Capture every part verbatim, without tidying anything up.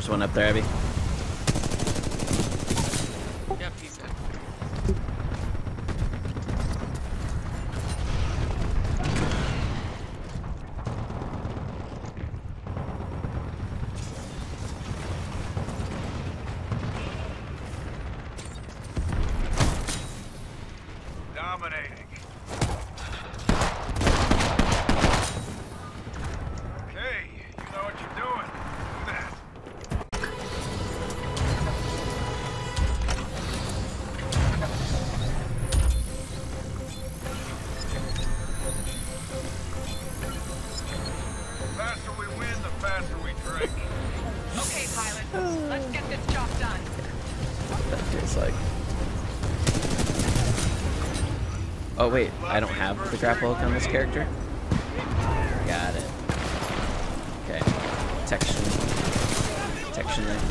one up there, Abby. Yep, he's dead. Dominating. Okay, you know what you're doing. Do that. The faster we win, the faster we drink. Okay, pilot. Let's get this job done. That feels like. Oh wait, I don't have the grapple hook on this character. Got it. Okay. Protection. Protection there.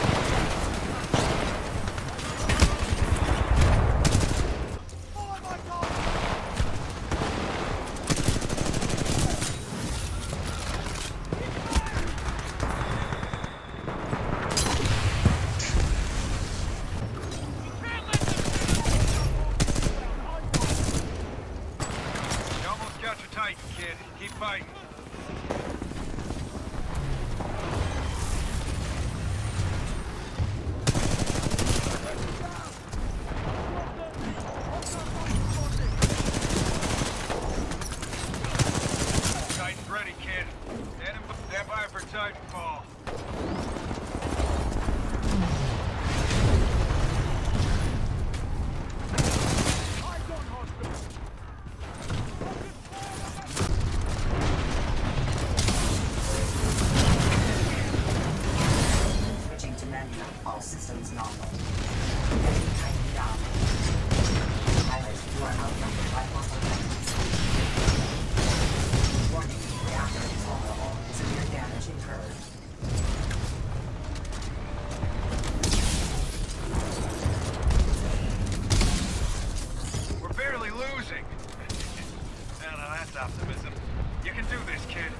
You almost got your Titan, kid. Keep fighting. Titan's ready, kid. Stand, in, stand by for Titanfall. Switching to menu. All systems nominal. Heading Titan down. Pilot, you are outnumbered by hostile Titans. Warning, reactor is vulnerable. Severe damage incurred. We're barely losing. Now, now that's optimism. You can do this, kid.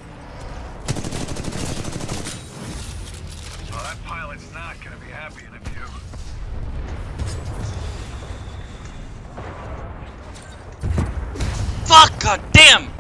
Oh, that pilot's not gonna be happy in a view. Fuck! God damn!